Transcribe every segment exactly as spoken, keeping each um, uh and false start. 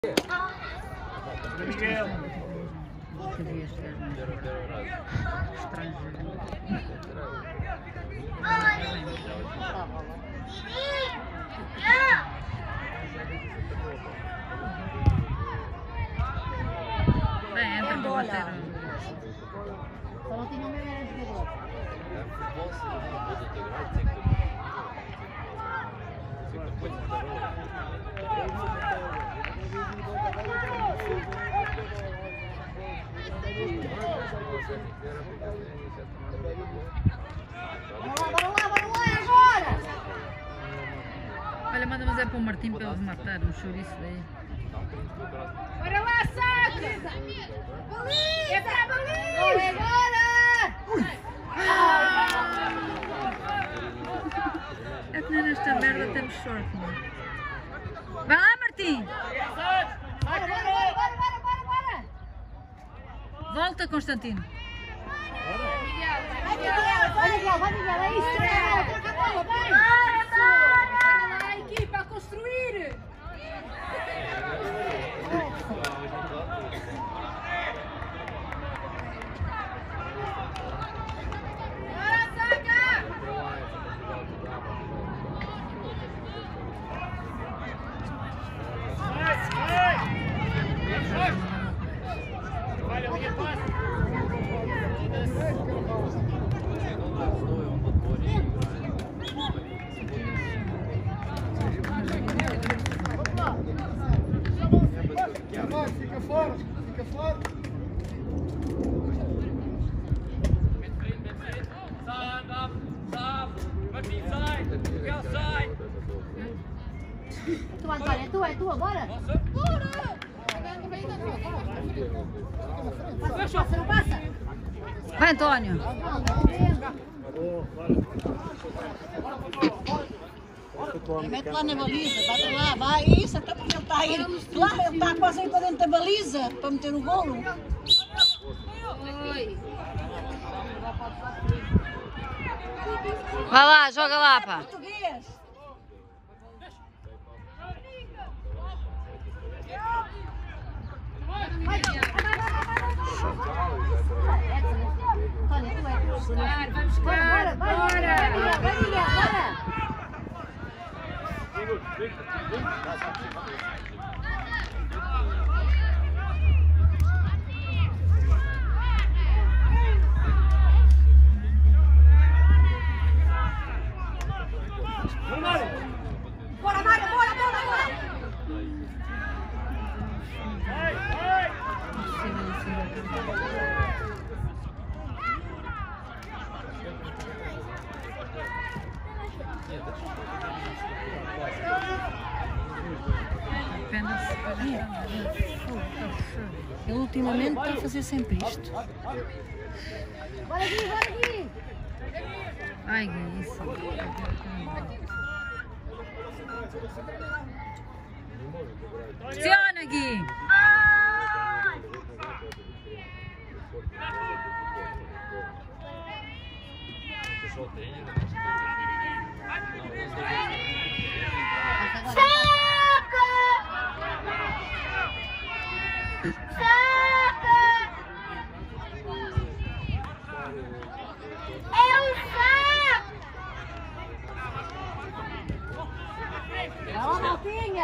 Miguel. Queria chegar no estrangeiro. Bem, entra para bater. Só não tinha o mesmo era jogador. Bora lá, bora lá, bora lá, agora! Olha, manda mas é para o Martim para eles matar um chouriço daí. Bora lá, saca! Baliza! É para a baliza! Agora! É que nesta merda temos sorte, não é? Vai lá, Martim! Bora, bora, bora, bora, bora, bora! Volta, Constantino! Vai, Miguel! Vai, Miguel, vai, Miguel! É isso! Troca a bola, vai! Bora lá, equipa, a construir! Bora, saca! Olha, linha passa. Fica fora, fica fora. Tu, Antônio, é tua, é tua, bora! Bora! Passa, passa, não passa? Vai, Antônio! Mete lá na baliza, bate lá, vai, isso, até porque ele está aí, claro, ele está quase aí para dentro da baliza, para meter o golo. Oi! Vai lá, joga lá, pá! Português. Vai, vai, vai, vai, Antônio, tu é tu. Buscar, vai buscar! Bora, bora! Vai, Miguel, vai, Miguel, bora! Bora, Mário, bora, bora, bora! Vai, vai. Ele ultimamente está a fazer sempre isto. Bora aqui, bora aqui! Ai, que isso! Pressiona, Gui! Vai lá, Maltinha!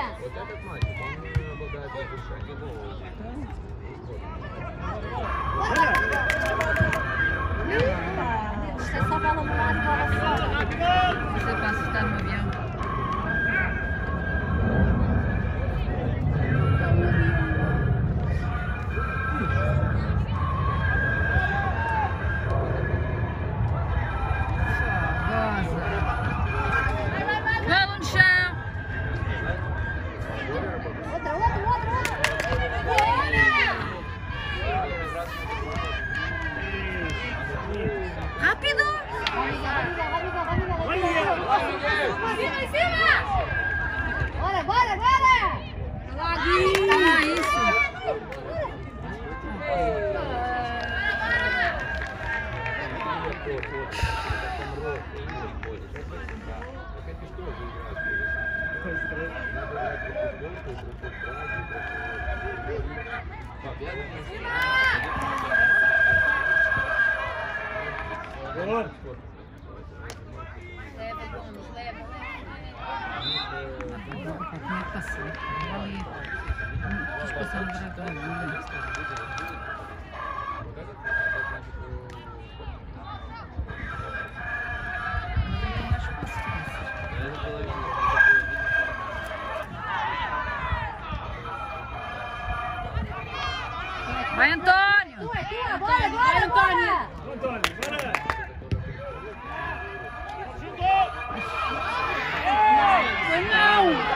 Isto é só bola no ar, bola fora. Você passa a estar no avião. Bola no chão! Outra, outra, outra, outra! Rápido! Vai, Miguel, vai, Miguel, vai, Miguel, vai, Miguel! Boa. Leva, Gomes, leva. Como é que passou? Ali. Quis passar no direito da vida. Vai, Antônio! Tua, tua, bora, bora, Antônio! Antônio, bora! Foi não!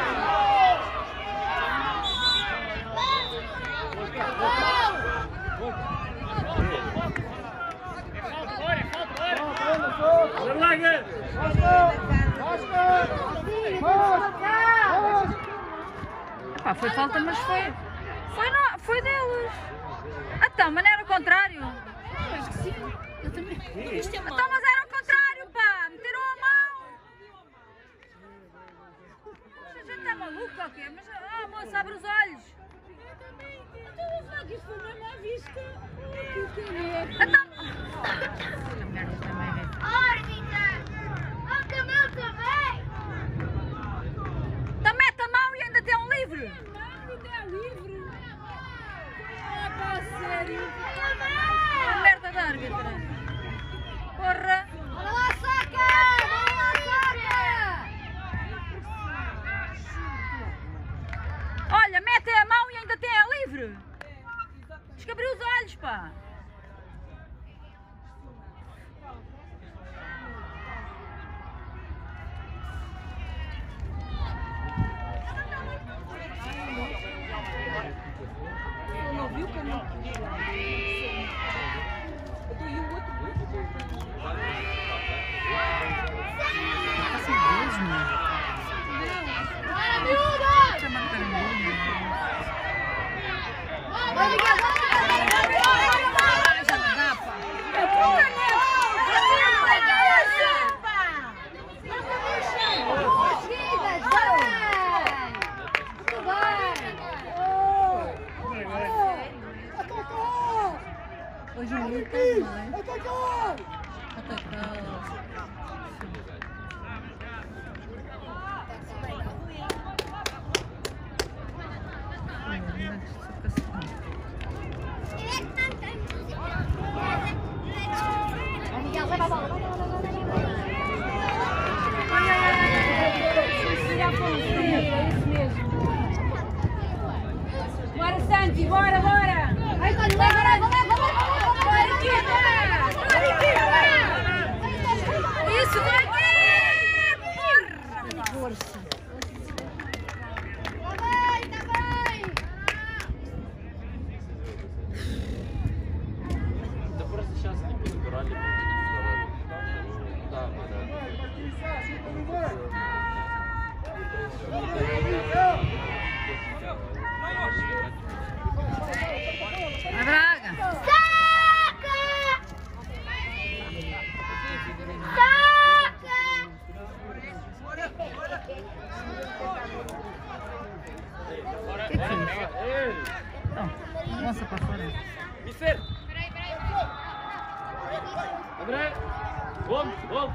Epá, foi falta, mas foi. Foi, não, foi deles. Então, mas não era o contrário. Acho que sim. Eu também. Então, mas era o contrário, pá. Meteram a mão. A gente está maluca ou quê? Mas, ah, moça, abre os olhos. Então vou falar que isso foi mesmo à vista. Que querer. Então. Esta merda também é. Então mete a mão e ainda tem um livro. Não, ainda é livre. Ah, pá, sério. A merda da árbitra. Porra. Bora lá, saca! Bora lá, saca! Olha, mete a mão e ainda tem a livre. Tens que abrir os olhos, pá. Hoje o Lucas, né? Atacou! Bora, Santi, bora, bora! Vai, Tony, vai, vai, vai, vai, vai! Bora, equipa! Bora, equipa! Isso, vai aqui! Porra! Força! Tá bem, tá bem! Da próxima chance de pendurar ali A Braga! Saca! O que é que foi isso? Então, lança para fora. Mister! André! Vamos, vamos!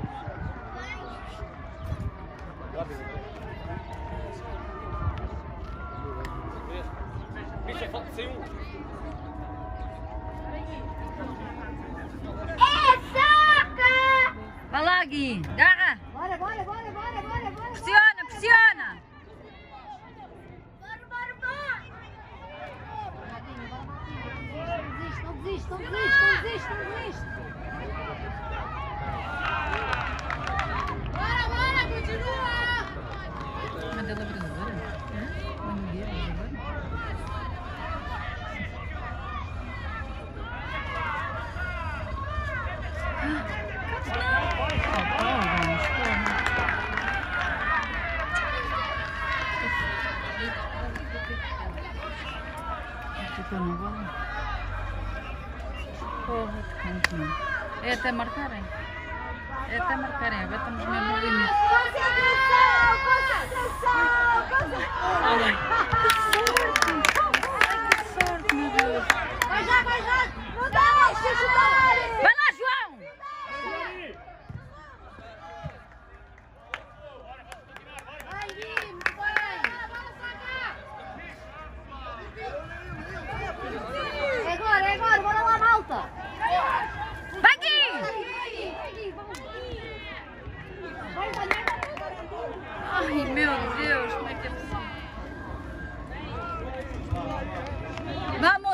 Mister, falta sem um! Vai lá, Gui! Garra! Bora, bora, bora, bora, bora, bora! Pressiona, pressiona! Bora, bora, bora! Não desiste, não desiste, não desiste, não desiste! Bora, bora, continua! Mandela brasileira? Hã? Mandela brasileira? Porra, de canto, não. É até marcarem. É até marcarem. Agora estamos mesmo no limite. Concentração, concentração, concentração! Olha, que sorte! Ai, que sorte, meu Deus!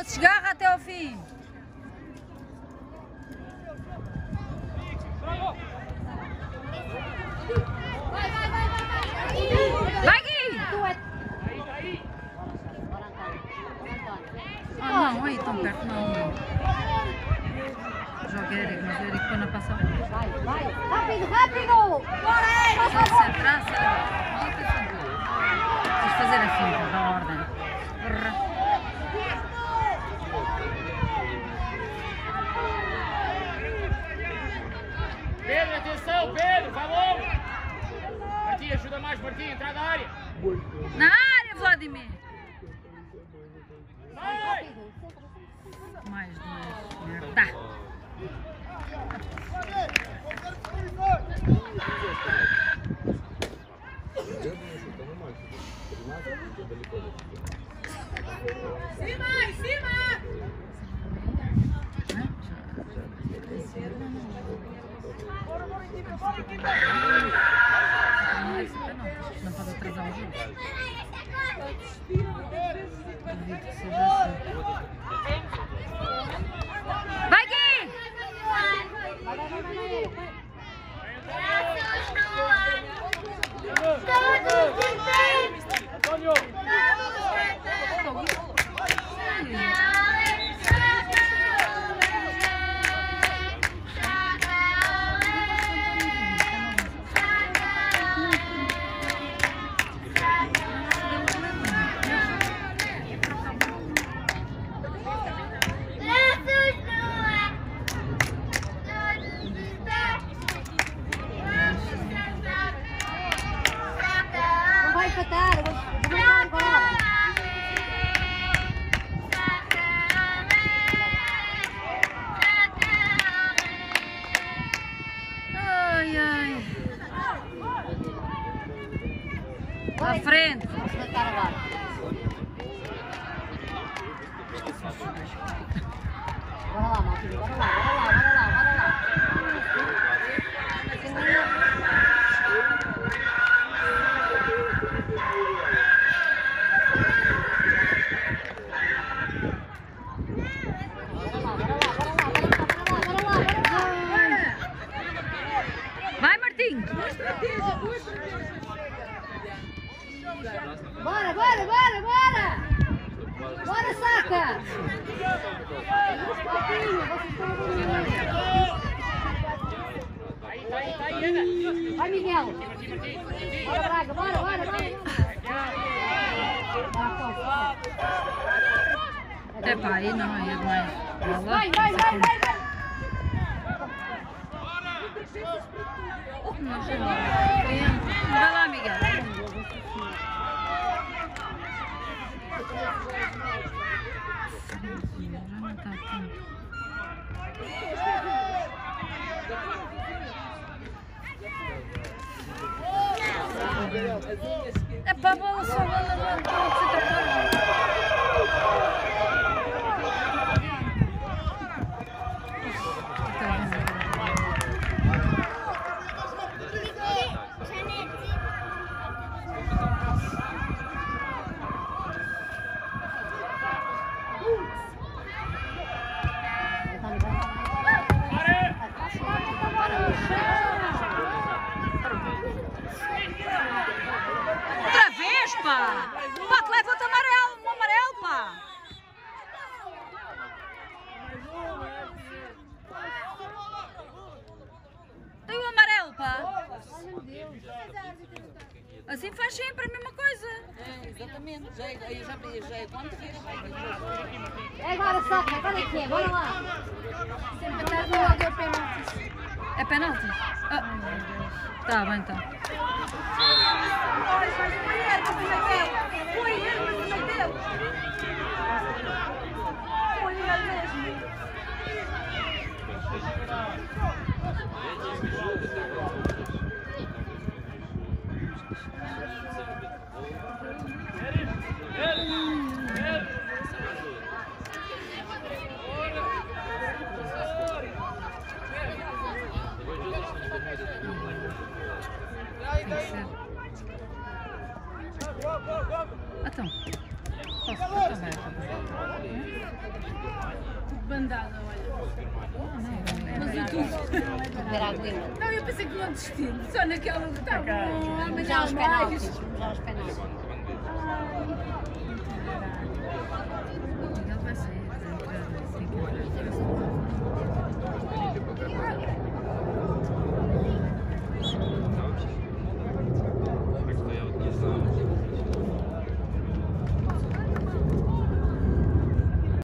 bola se esgarra até ao fim. Vai, vai, vai, vai, vai. Vai, Gui! Ah, não, aí tão perto, não. Joga Eric, mas o Eric põe na passada. Vai, vai. Rápido, rápido. Bora, Se Eric. centrar, se Tens de fazer assim, da ordem. Pedro, atenção, Pedro, vai logo! Martim, ajuda mais, Martim, entrar na área! Na área, Vladimir! Vai! Mais, mais, merda! Cima, em cima. Não pode atrasar o jogo. Duvido que seja assim. Vai, Gui! Antônio! Não vai empatar, eu vou marcar agora. Ai, ai. À frente. Vamos marcar agora. Bora lá, Marquinhos, bora lá, bora lá, bora lá, bora lá. Vai, Martim. Bora, bora, bora, bora! Bora, saca! Aí, tá aí, tá aí, Ana! Vai, Miguel! Bora, Braga, bora, bora, bora! É pá, aí não, aí é demais. Vai, vai, vai, vai, vai! Vai lá, Miguel. Já não está tanto. É para a bola só, bola não pode ser tocada. Outra vez, pá! Pá, que leva-te amarelo, um amarelo, pá! Tem um amarelo, pá! Assim faz sempre a mesma coisa. É, exatamente. Já é, eu já, eu já é quanto vez? É agora, saca, agora é que é, bora lá! Empatar não logo é o pênalti. É penalti? Ah. Tá bem, então. Foi ele, mas não deu! Foi ele mesmo! Então, posso, posso ver. Tudo bandada, olha. Mas o tudo. Ver a aguinha. Não, eu pensei que não destino. Só naquela. Tá bom, amanhã Já aos mais. penaltis. Já aos penaltis. Ai.